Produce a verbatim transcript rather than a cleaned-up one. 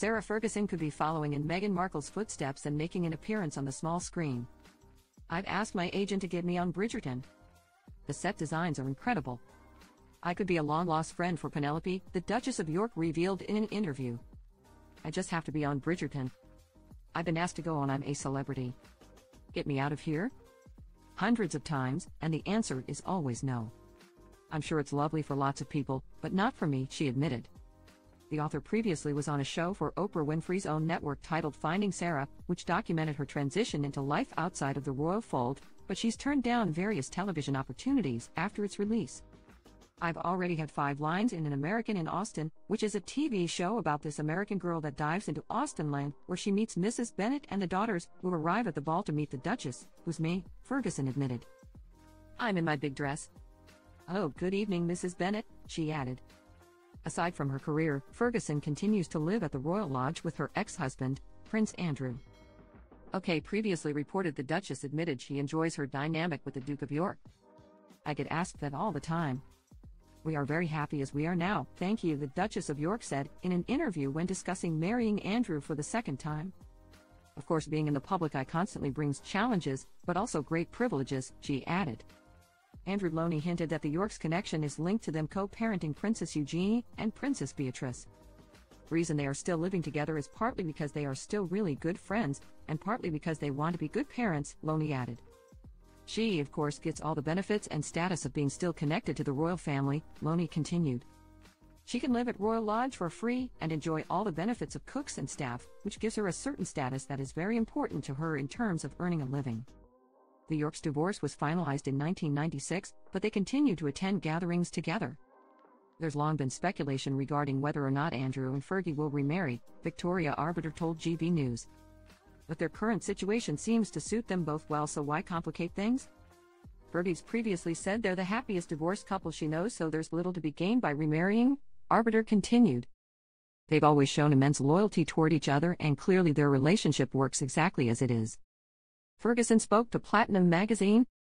Sarah Ferguson could be following in Meghan Markle's footsteps and making an appearance on the small screen. "I've asked my agent to get me on Bridgerton. The set designs are incredible. I could be a long-lost friend for Penelope," the Duchess of York revealed in an interview. "I just have to be on Bridgerton. I've been asked to go on I'm a Celebrity. Get me out of here?" Hundreds of times, and the answer is always no. "I'm sure it's lovely for lots of people, but not for me," she admitted. The author previously was on a show for Oprah Winfrey's own network titled Finding Sarah, which documented her transition into life outside of the royal fold, but she's turned down various television opportunities after its release. "I've already had five lines in An American in Austin, which is a T V show about this American girl that dives into Austenland, where she meets Missus Bennet and the daughters, who arrive at the ball to meet the Duchess, who's me," Ferguson admitted. "I'm in my big dress. Oh, good evening, Missus Bennet," she added. Aside from her career, Ferguson continues to live at the Royal Lodge with her ex-husband, Prince Andrew. O K previously reported the Duchess admitted she enjoys her dynamic with the Duke of York. "I get asked that all the time. We are very happy as we are now, thank you," the Duchess of York said in an interview when discussing marrying Andrew for the second time. "Of course, being in the public eye constantly brings challenges, but also great privileges," she added. Andrew Loney hinted that the Yorks' connection is linked to them co-parenting Princess Eugenie and Princess Beatrice. The reason they are still living together is partly because they are still really good friends, and partly because they want to be good parents, Loney added. "She, of course, gets all the benefits and status of being still connected to the royal family," Loney continued. "She can live at Royal Lodge for free and enjoy all the benefits of cooks and staff, which gives her a certain status that is very important to her in terms of earning a living." The Yorks' divorce was finalized in nineteen ninety-six, but they continue to attend gatherings together. There's long been speculation regarding whether or not Andrew and Fergie will remarry, Victoria Arbiter told G B News. "But their current situation seems to suit them both well, so why complicate things? Fergie's previously said they're the happiest divorced couple she knows, so there's little to be gained by remarrying," Arbiter continued. "They've always shown immense loyalty toward each other, and clearly their relationship works exactly as it is." Ferguson spoke to Platinum magazine,